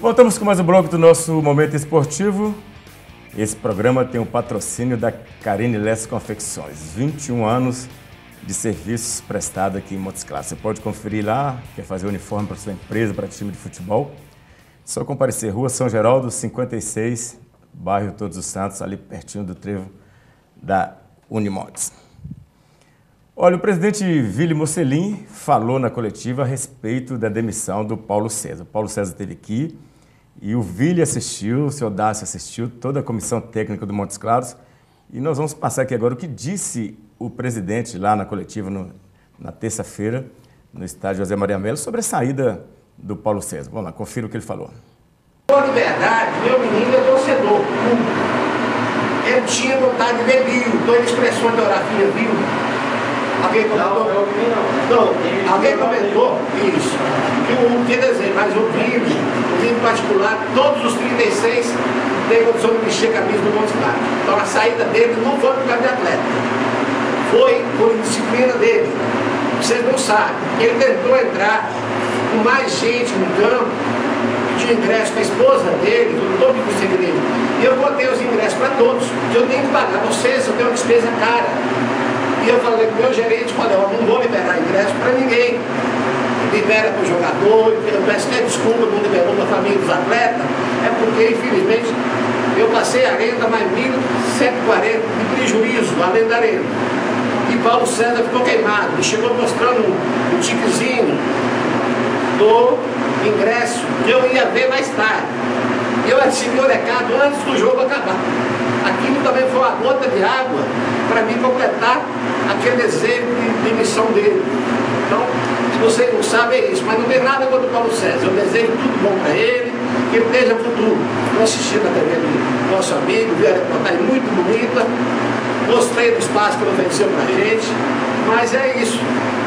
Voltamos com mais um bloco do nosso Momento Esportivo. Esse programa tem o patrocínio da Carine Lessa Confecções. 21 anos de serviços prestados aqui em Montes Claros. Você pode conferir lá, quer fazer uniforme para sua empresa, para time de futebol. Só comparecer, Rua São Geraldo, 56, bairro Todos os Santos, ali pertinho do trevo da Unimontes. Olha, o presidente Vili Mocelin falou na coletiva a respeito da demissão do Paulo César. O Paulo César esteve aqui e o Vili assistiu, o senhor Dácio assistiu, toda a comissão técnica do Montes Claros. E nós vamos passar aqui agora o que disse o presidente lá na coletiva, na terça-feira, no estádio José Maria Melo, sobre a saída do Paulo César. Vamos lá, confira o que ele falou. De verdade, meu menino é torcedor. Ele tinha vontade de ver Bill, então ele expressou a geografia Bill. Alguém comentou? Não, alguém comentou isso. Que o que desenho, mas o Bill particular, todos os 36 têm condição de vestir a camisa do Montes Claros. Então a saída dele não foi por causa de atleta. Foi por disciplina dele. Vocês não sabem. Ele tentou entrar com mais gente no campo, de ingresso com a esposa dele, todo mundo segredo. E eu botei os ingressos para todos, que eu tenho que pagar. Vocês, eu tenho uma despesa cara. E eu falei com o meu gerente, falei, eu não vou liberar ingresso para ninguém. Libera para o jogador, eu peço até desculpa, não liberou para a família dos atletas, é porque, infelizmente, eu passei a renda mais 1.140 de prejuízo, além da renda. E Paulo César ficou queimado, ele chegou mostrando um tiquezinho do ingresso, que eu ia ver mais tarde. Eu recebi o recado antes do jogo acabar. Aquilo também foi uma gota de água para mim completar aquele desejo de demissão dele. Então, se vocês não sabem, é isso. Mas não tem nada contra o Paulo César. Eu desejo tudo bom para ele, que ele esteja futuro. Eu assisti na TV do nosso amigo, vi a reportagem muito bonita, gostei do espaço que ele ofereceu para a gente, mas é isso.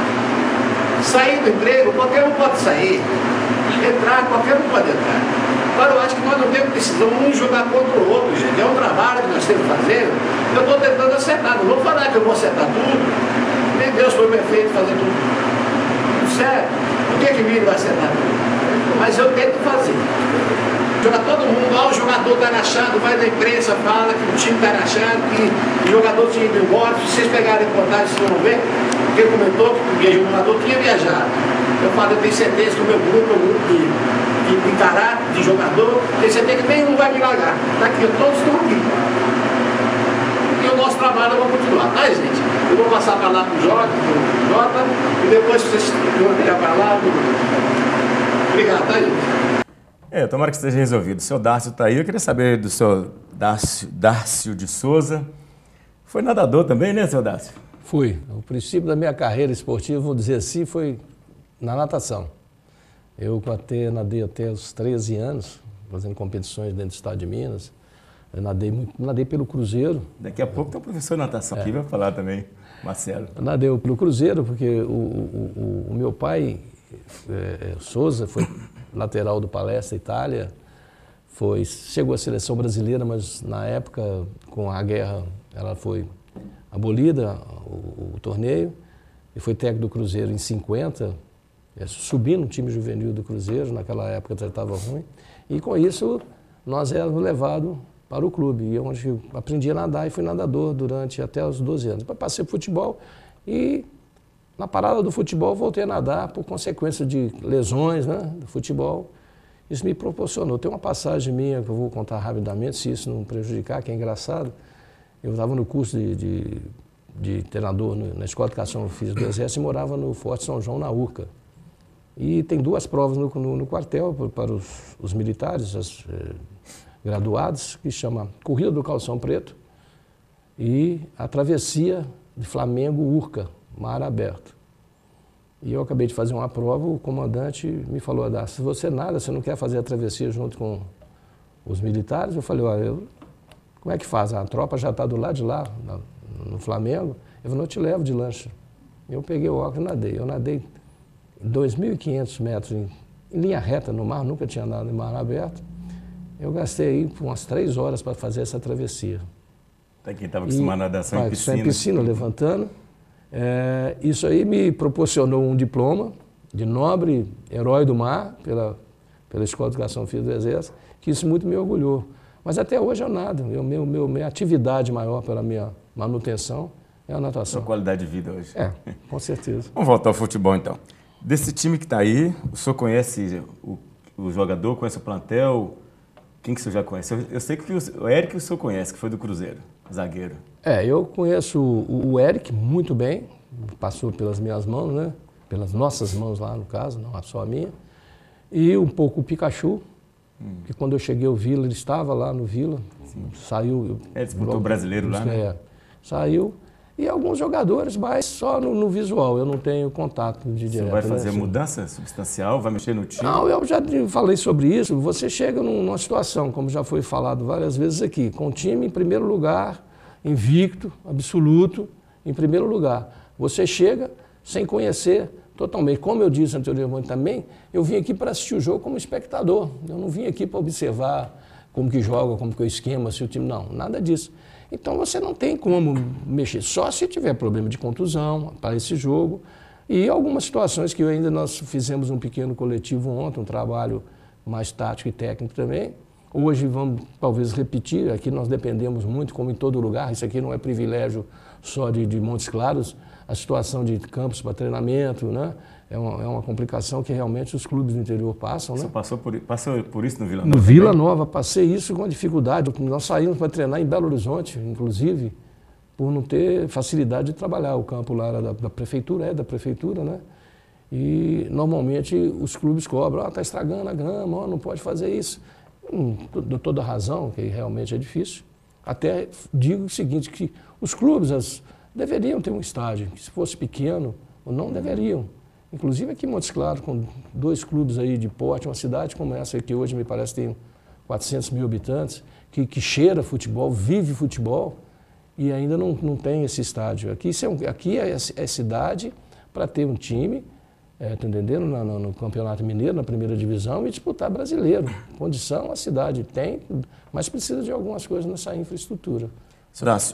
Sair do emprego, qualquer um pode sair. Entrar, qualquer um pode entrar. Agora, eu acho que nós não temos decisão um jogar contra o outro, gente. É um trabalho que nós temos que fazer. Eu estou tentando acertar. Não vou falar que eu vou acertar tudo. Nem Deus foi perfeito fazer tudo. Sério. Por que Vili vai acertar tudo? Mas eu tento fazer. Joga todo mundo, o jogador está rachado, vai na imprensa, fala que o time está rachado, que o jogador tinha ido embora. Se vocês pegarem contagem, vocês vão ver. Porque ele comentou que o jogador tinha viajado. Eu falo, eu tenho certeza que o meu grupo é um grupo de caráter, de jogador, tenho certeza que nenhum vai me largar. Daqui, todos estão aqui. E o nosso trabalho vai continuar, tá, gente? Eu vou passar para lá pro Jota, e depois vocês vão virar para lá. Obrigado, tá, gente? Tomara que esteja resolvido. O senhor Dácio está aí. Eu queria saber do senhor Dácio de Souza. Foi nadador também, né, senhor Dácio? Fui. O princípio da minha carreira esportiva, vou dizer assim, foi na natação. Eu nadei até os 13 anos, fazendo competições dentro do estado de Minas. Eu nadei pelo Cruzeiro. Daqui a pouco tem um professor de natação aqui, vai falar também, Marcelo. Eu nadei pelo Cruzeiro, porque o meu pai, Souza, foi lateral do Palestra Itália, chegou à seleção brasileira, mas na época, com a guerra, ela foi abolida, o torneio, e foi técnico do Cruzeiro em 50, subindo o time juvenil do Cruzeiro, naquela época já estava ruim, e com isso nós éramos levados para o clube, e onde eu aprendi a nadar e fui nadador durante até os 12 anos. Depois passei futebol e na parada do futebol voltei a nadar por consequência de lesões, né, do futebol. Isso me proporcionou. Tem uma passagem minha que eu vou contar rapidamente, se isso não prejudicar, que é engraçado. Eu estava no curso de treinador na Escola de Educação Física do Exército e morava no Forte São João, na Urca. E tem duas provas no quartel para os militares graduados, que chama Corrida do Calção Preto e a Travessia de Flamengo-Urca, mar aberto. E eu acabei de fazer uma prova, o comandante me falou, se você nada, você não quer fazer a travessia junto com os militares? Eu falei, olha, como é que faz? A tropa já está do lado de lá, no Flamengo. Ele falou, eu te levo de lancha. Eu peguei o óculos e nadei. Eu nadei 2.500 metros em linha reta no mar, nunca tinha nadado em mar aberto. Eu gastei aí umas 3 horas para fazer essa travessia. Até quem estava acostumado a nadar só em piscina. Só em piscina, levantando. Isso aí me proporcionou um diploma de nobre herói do mar, pela Escola de Educação Física do Exército, que isso muito me orgulhou. Mas até hoje é nada. Minha atividade maior pela minha manutenção é a natação. Sua qualidade de vida hoje. É, com certeza. Vamos voltar ao futebol, então. Desse time que está aí, o senhor conhece o jogador, conhece o plantel? Quem que o senhor já conhece? Eu sei que o Eric o senhor conhece, que foi do Cruzeiro, zagueiro. Eu conheço o Eric muito bem, passou pelas minhas mãos, né? Pelas nossas mãos lá, no caso, não só a minha. E um pouco o Pikachu, que quando eu cheguei ao Vila, ele estava lá no Vila, saiu... Disputou o brasileiro lá, né? Saiu. E alguns jogadores, mas só no visual, eu não tenho contato de direto. Você vai fazer mudança substancial, vai mexer no time? Não, eu já falei sobre isso. Você chega numa situação, como já foi falado várias vezes aqui, com o time em primeiro lugar, invicto, absoluto, em primeiro lugar. Você chega sem conhecer totalmente. Como eu disse anteriormente também, eu vim aqui para assistir o jogo como espectador. Eu não vim aqui para observar como que joga, como que é o esquema, se o time... Não, nada disso. Então você não tem como mexer, só se tiver problema de contusão para esse jogo e algumas situações que nós fizemos um pequeno coletivo ontem, um trabalho mais tático e técnico também. Hoje vamos talvez repetir, aqui nós dependemos muito, como em todo lugar, isso aqui não é privilégio só de Montes Claros, a situação de campos para treinamento, né? É uma complicação que realmente os clubes do interior passam. Você né? passou por isso no Vila Nova? No Vila Nova, passei isso com dificuldade. Nós saímos para treinar em Belo Horizonte, inclusive, por não ter facilidade de trabalhar. O campo lá era da prefeitura, né? E normalmente os clubes cobram, está estragando a grama, não pode fazer isso. Dou toda a razão, que realmente é difícil. Até digo o seguinte, que os clubes deveriam ter um estádio, que se fosse pequeno, ou não deveriam. Inclusive aqui em Montes Claros, com 2 clubes aí de porte, uma cidade como essa, que hoje me parece tem 400 mil habitantes, que cheira futebol, vive futebol, e ainda não tem esse estádio. Aqui é cidade para ter um time, tá entendendo? No Campeonato Mineiro, na primeira divisão, e disputar brasileiro. Condição a cidade tem, mas precisa de algumas coisas nessa infraestrutura. Horácio,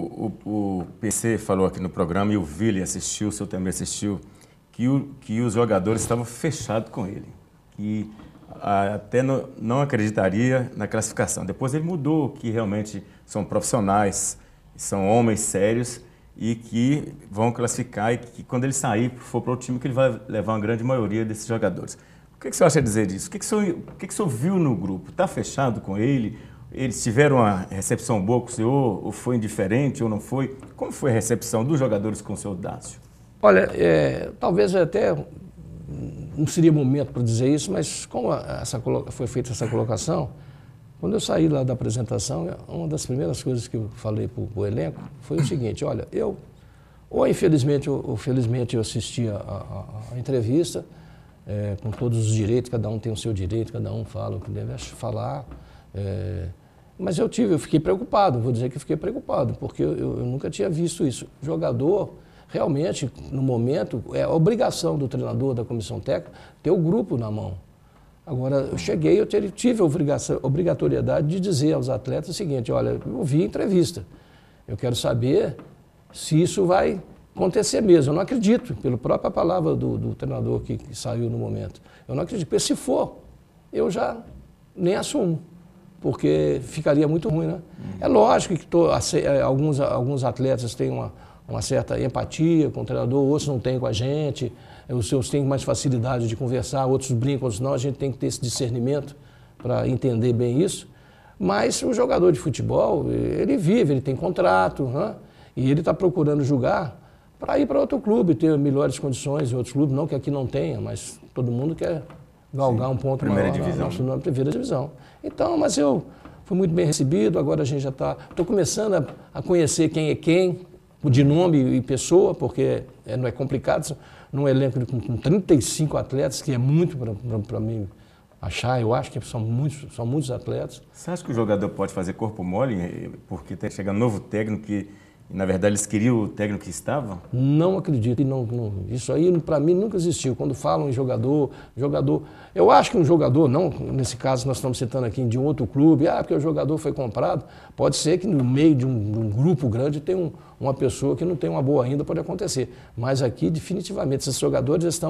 o PC falou aqui no programa, e o Vili assistiu, o senhor também assistiu, que os jogadores estavam fechados com ele, que até não acreditaria na classificação. Depois ele mudou, que realmente são profissionais, são homens sérios e que vão classificar e que quando ele sair, for para o time, que ele vai levar uma grande maioria desses jogadores. O que o senhor acha dizer disso? O que o senhor viu no grupo? Está fechado com ele? Eles tiveram uma recepção boa com o senhor? Ou foi indiferente ou não foi? Como foi a recepção dos jogadores com o senhor Dácio? Olha, talvez até não seria momento para dizer isso, mas como foi feita essa colocação, quando eu saí lá da apresentação, uma das primeiras coisas que eu falei para o elenco foi o seguinte: olha, infelizmente ou felizmente eu assisti a entrevista, com todos os direitos, cada um tem o seu direito, cada um fala o que deve falar, mas eu fiquei preocupado, vou dizer que fiquei preocupado, porque eu nunca tinha visto isso. Jogador, realmente, no momento, é a obrigação do treinador, da comissão técnica, ter o grupo na mão. Agora, eu cheguei, eu tive a obrigatoriedade de dizer aos atletas o seguinte: olha, eu vi a entrevista, eu quero saber se isso vai acontecer mesmo. Eu não acredito, pela própria palavra do treinador que saiu no momento. Eu não acredito, porque se for, eu já nem assumo, porque ficaria muito ruim, né? É lógico que alguns atletas têm uma certa empatia com o treinador, outros não têm com a gente, os seus têm mais facilidade de conversar, outros brincam, outros não, a gente tem que ter esse discernimento para entender bem isso. Mas o jogador de futebol, ele vive, ele tem contrato, né? E ele está procurando jogar para ir para outro clube, ter melhores condições em outros clubes, não que aqui não tenha, mas todo mundo quer galgar um ponto maior na primeira divisão. Então, mas eu fui muito bem recebido, agora a gente já estou começando a conhecer quem é quem, de nome e pessoa, porque não é complicado, num elenco com 35 atletas, que é muito para mim achar, eu acho que são muitos atletas. Você acha que o jogador pode fazer corpo mole, porque está chegando um novo técnico que, na verdade, eles queriam o técnico que estava? Não acredito, isso aí para mim nunca existiu. Quando falam em jogador, eu acho que um jogador, não nesse caso nós estamos citando aqui de um outro clube, porque o jogador foi comprado, pode ser que no meio de um grupo grande tem uma pessoa que não tem uma boa ainda, pode acontecer. Mas aqui, definitivamente, esses jogadores estão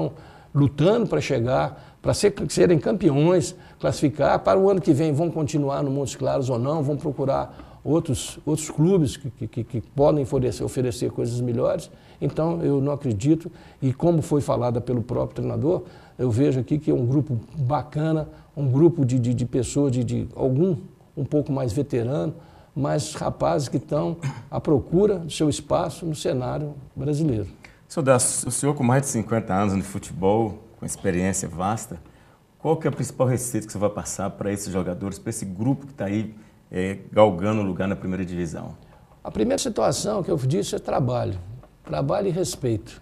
lutando para chegar, para serem campeões, classificar. Para o ano que vem vão continuar no Montes Claros ou não, vão procurar outros clubes que podem oferecer coisas melhores. Então, eu não acredito, e como foi falada pelo próprio treinador, eu vejo aqui que é um grupo bacana, um grupo de pessoas, algum um pouco mais veterano, mas rapazes que estão à procura do seu espaço no cenário brasileiro. O senhor com mais de 50 anos no futebol, com experiência vasta, qual que é a principal receita que você vai passar para esses jogadores, para esse grupo que está aí galgando um lugar na primeira divisão? A primeira situação que eu disse é trabalho. Trabalho e respeito.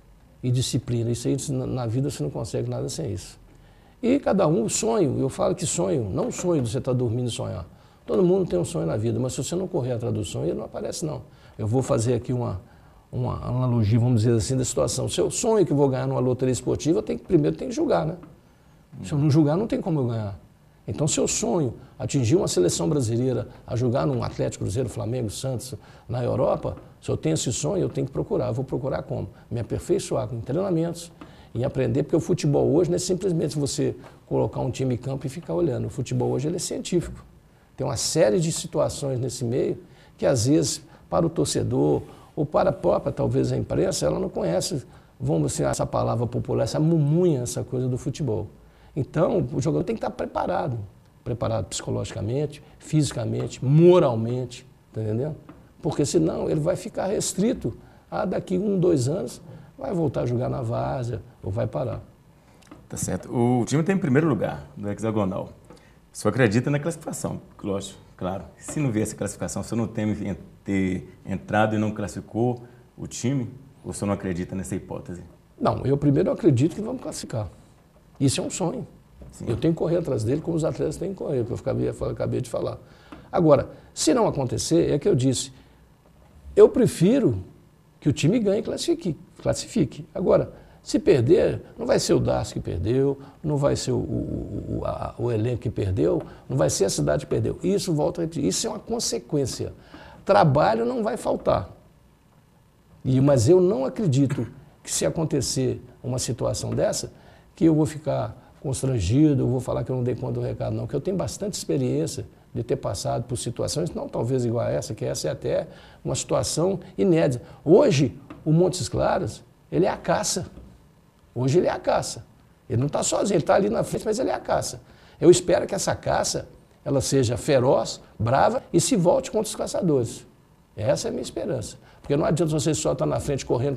E disciplina. Isso aí, na vida, você não consegue nada sem isso. E cada um, sonho. Eu falo que sonho, não o sonho de você estar dormindo e sonhar. Todo mundo tem um sonho na vida, mas se você não correr atrás do sonho, ele não aparece, não. Eu vou fazer aqui uma analogia, vamos dizer assim, da situação. Se eu sonho que vou ganhar numa loteria esportiva, primeiro tem que julgar, né? Se eu não julgar, não tem como eu ganhar. Então, se eu sonho atingir uma seleção brasileira, a jogar num Atlético, Cruzeiro, Flamengo, Santos, na Europa, se eu tenho esse sonho, eu tenho que procurar. Eu vou procurar como? Me aperfeiçoar com treinamentos, em aprender, porque o futebol hoje não é simplesmente você colocar um time em campo e ficar olhando. O futebol hoje ele é científico. Tem uma série de situações nesse meio que, às vezes, para o torcedor ou para a própria, talvez, a imprensa, ela não conhece, vamos dizer, essa palavra popular, essa mumunha, essa coisa do futebol. Então, o jogador tem que estar preparado. Preparado psicologicamente, fisicamente, moralmente, tá entendendo? Porque senão ele vai ficar restrito a daqui 1, 2 anos, vai voltar a jogar na várzea ou vai parar. Tá certo. O time está em primeiro lugar do hexagonal. O senhor acredita na classificação, lógico, claro. Se não vier essa classificação, o senhor não teme ter entrado e não classificou o time, ou o senhor não acredita nessa hipótese? Não, eu primeiro acredito que vamos classificar. Isso é um sonho. Sim. Eu tenho que correr atrás dele como os atletas têm que correr, que eu acabei de falar. Agora, se não acontecer, é que eu disse, eu prefiro que o time ganhe e classifique. Agora, se perder, não vai ser o Darcy que perdeu, não vai ser o elenco que perdeu, não vai ser a cidade que perdeu. Isso, isso é uma consequência. Trabalho não vai faltar. Mas eu não acredito que se acontecer uma situação dessa, que eu vou ficar constrangido, eu vou falar que eu não dei conta do recado, não, que eu tenho bastante experiência de ter passado por situações, não talvez igual a essa, que essa é até uma situação inédita. Hoje, o Montes Claros, ele é a caça. Hoje ele é a caça. Ele não está sozinho, ele está ali na frente, mas ele é a caça. Eu espero que essa caça, ela seja feroz, brava e se volte contra os caçadores. Essa é a minha esperança. Porque não adianta você só estar na frente correndo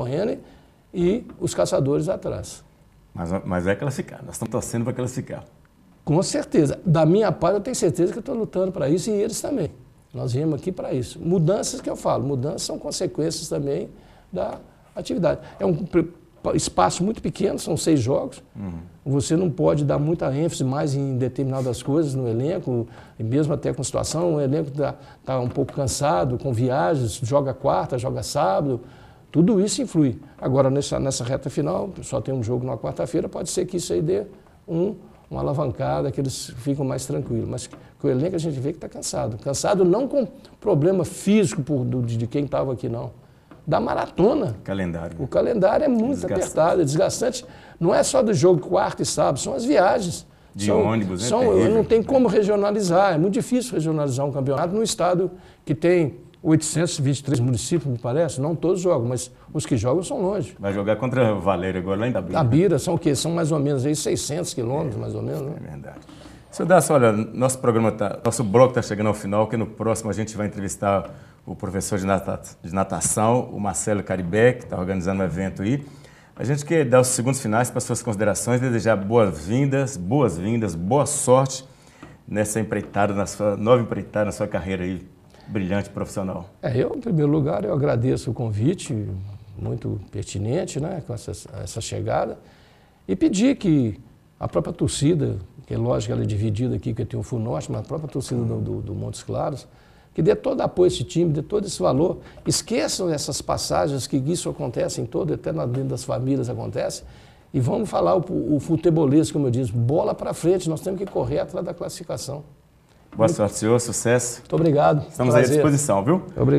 e os caçadores atrás. Mas vai classificar, nós estamos torcendo para classificar. Com certeza. Da minha parte, eu tenho certeza que eu estou lutando para isso e eles também. Nós viemos aqui para isso. Mudanças que eu falo, mudanças são consequências também da atividade. É um espaço muito pequeno, são 6 jogos. Você não pode dar muita ênfase mais em determinadas coisas no elenco, e mesmo até com situação, o elenco está um pouco cansado, com viagens, joga quarta, joga sábado. Tudo isso influi. Agora, nessa reta final, só tem um jogo na quarta-feira, pode ser que isso aí dê uma alavancada, que eles ficam mais tranquilos. Mas com o elenco a gente vê que está cansado. Cansado não com problema físico de quem estava aqui, não. Da maratona. Calendário. O calendário é muito apertado, é desgastante. Não é só do jogo quarta e sábado, são as viagens. De ônibus, né? Não tem como regionalizar, é muito difícil regionalizar um campeonato num estado que tem 823 municípios, me parece. Não todos jogam, mas os que jogam são longe. Vai jogar contra Valério agora, lá em Itabira. Itabira, são o quê? São mais ou menos aí 600 quilômetros, mais ou menos, né? É verdade. Seu Darcy, olha, nosso bloco está chegando ao final, que no próximo a gente vai entrevistar o professor de natação, o Marcelo Caribé, que está organizando um evento aí. A gente quer dar os segundos finais para suas considerações, desejar boas-vindas, boa sorte nessa empreitada, nova empreitada na sua carreira aí, brilhante profissional. Em primeiro lugar, eu agradeço o convite, muito pertinente, né, com essa chegada, e pedir que a própria torcida, que é lógico que ela é dividida aqui, porque tem o FUNORTE, mas a própria torcida do Montes Claros, que dê todo apoio a esse time, dê todo esse valor. Esqueçam essas passagens que isso acontece em todo, até dentro das famílias acontece, e vamos falar o futebolês, como eu disse, bola para frente, nós temos que correr atrás da classificação. Boa sorte, senhor, sucesso. Muito obrigado. Estamos à disposição, viu? Obrigado.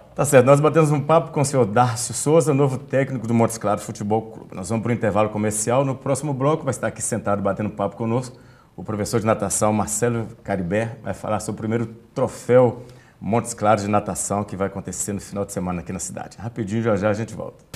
Tá certo, nós batemos um papo com o senhor Dárcio Souza, novo técnico do Montes Claros Futebol Clube. Nós vamos para o intervalo comercial. No próximo bloco vai estar aqui sentado batendo papo conosco o professor de natação Marcelo Caribé, vai falar sobre o primeiro troféu Montes Claros de natação que vai acontecer no final de semana aqui na cidade. Rapidinho, já já a gente volta.